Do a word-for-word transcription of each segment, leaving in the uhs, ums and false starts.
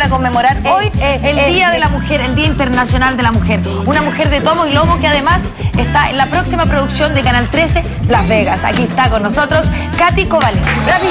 para conmemorar eh, hoy eh, el eh, Día eh, de la Mujer, el Día Internacional de la Mujer. Una mujer de tomo y lomo que además está en la próxima producción de Canal trece, Las Vegas. Aquí está con nosotros Katy Kovalevsky.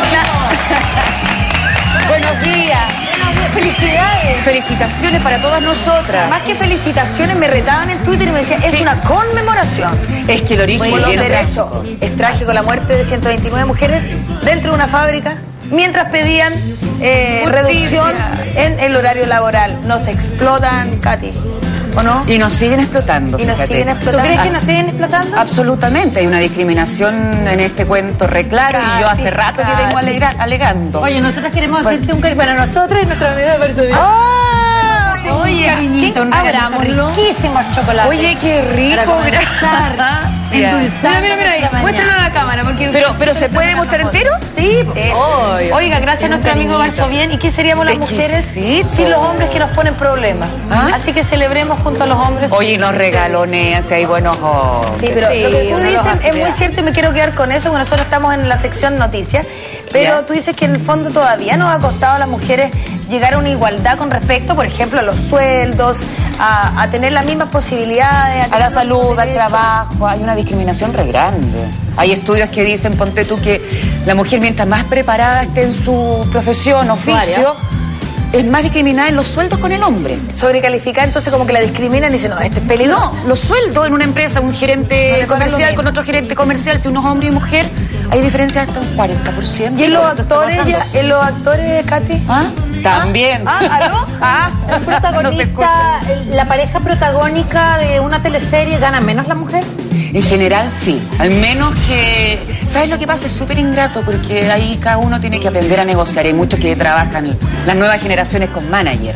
Buenos días. Felicidades. Felicitaciones para todas nosotras. Más que felicitaciones, me retaban en Twitter y me decían, es Sí. una conmemoración. Es que el origen Por los viene derechos. Es trágico la muerte de ciento veintinueve mujeres dentro de una fábrica mientras pedían eh, Justicia. reducción en el horario laboral. Nos explotan, Katy, ¿o no? Y nos siguen explotando. Y nos fíjate. siguen explotando. ¿Tú crees que Ah. nos siguen explotando? Absolutamente. Hay una discriminación en este cuento re claro y yo hace Katy, rato que Katy. vengo alegra- alegando. Oye, nosotras queremos Bueno. hacerte un cariño para nosotras y nuestra amiga personal. ¡Ah! Oye, un cariñito, un regalito abrámoslo. riquísimos chocolates. Oye, qué rico, Endulzar, Mira, mira, mira ahí. Muéstralo a la cámara. Porque Pero, pero ¿se puede mostrar entero? Sí, sí. Ay, Oiga, gracias a nuestro amigo Garzobien. ¿Y qué seríamos las mujeres Exquisito. sin los hombres que nos ponen problemas? ¿Ah? Así que celebremos junto a los hombres. Oye, nos regalonean, si hay buenos ojos. Sí, pero Sí, lo que tú uno los dices hace es muy ideal. cierto y me quiero quedar con eso, porque nosotros estamos en la sección noticias, pero Ya. tú dices que en el fondo todavía nos ha costado a las mujeres llegar a una igualdad con respecto, por ejemplo, a los sueldos, a, a tener las mismas posibilidades. A la tener los salud, mismos al derechos. trabajo, hay una discriminación re grande. Hay estudios que dicen, ponte tú, que la mujer mientras más preparada esté en su profesión, oficio, es más discriminada en los sueldos con el hombre. Sobrecalificada, entonces como que la discriminan y dicen, no, este es No, peligroso. los sueldos en una empresa, un No gerente le pagan lo comercial mismo. con otro gerente comercial, si uno es hombre y mujer, hay diferencias hasta un cuarenta por ciento. ¿Y en los Eso está actores, pasando. ya, en los actores, Katy? ¿Ah? También. Ah, ¿aló? Ah, El no se protagonista, la pareja protagónica de una teleserie, ¿gana menos la mujer? En general sí, al menos que... ¿Sabes lo que pasa? Es súper ingrato porque ahí cada uno tiene que aprender a negociar. Hay muchos que trabajan, las nuevas generaciones con manager,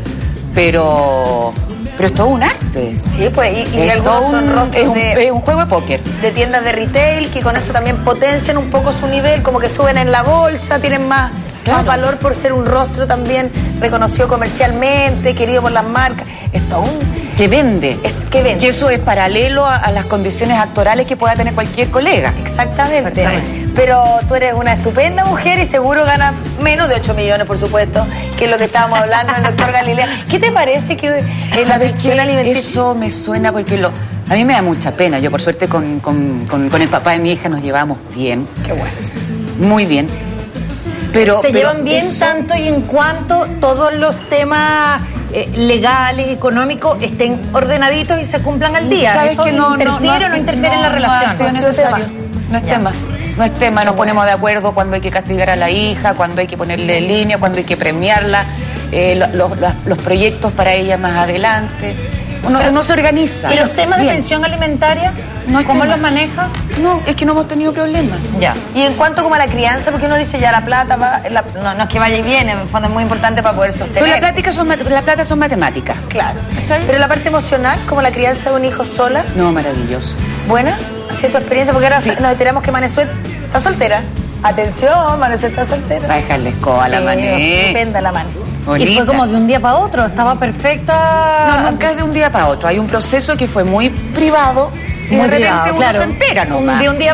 pero... Pero es todo un arte. Sí, pues, y, y Es algunos todo son un, rostros es un, de... es un juego de póker. de tiendas de retail que con eso también potencian un poco su nivel, como que suben en la bolsa, tienen más, Claro. más valor por ser un rostro también reconocido comercialmente, querido por las marcas. Es todo un... Que vende. Es- que vende. Que eso es paralelo a, a las condiciones actorales que pueda tener cualquier colega. Exactamente. Exactamente. Pero tú eres una estupenda mujer y seguro ganas menos de ocho millones, por supuesto, que es lo que estábamos hablando del doctor Galilea. ¿Qué te parece que en la pensión alimenticia... Eso me suena porque lo, a mí me da mucha pena. Yo, por suerte, con, con, con, con el papá de mi hija nos llevamos bien. Qué bueno. Muy bien. Pero, Se pero llevan bien eso- tanto y en cuanto todos los temas eh, legales, económicos, estén ordenaditos y se cumplan al día. ¿Sabes ¿Eso que no, no, interfiere o no no, interfiere en la no, relación? No, ha sido No ha sido necesario. tema. No es tema. No es tema, nos ponemos de acuerdo cuando hay que castigar a la hija, cuando hay que ponerle en línea, cuando hay que premiarla, eh, lo- lo- lo- los proyectos para ella más adelante. Uno, uno se organiza. ¿Y los temas de Bien. pensión alimentaria? No es ¿Cómo tema. los maneja? No, es que no hemos tenido problemas. Ya. Y en cuanto como a la crianza, porque uno dice ya la plata va, la- no, no es que vaya y viene, en el fondo es muy importante para poder sostener. Pero la plata son, mat- la plata son matemáticas. Claro. ¿Está bien? Pero la parte emocional, como la crianza de un hijo sola, No, maravilloso. ¿buena? ¿Ha sido tu experiencia? Porque ahora Sí. nos enteramos que Manesuet está soltera. Atención, Manesuet está soltera. Va a dejarle escoba a la Sí, mané. estupenda la Mane. Y fue como de un día para otro, estaba perfecta. No, nunca es de un día para otro. Hay un proceso que fue muy privado y Muy de repente privado, uno claro. se entera Un- nomás. de un día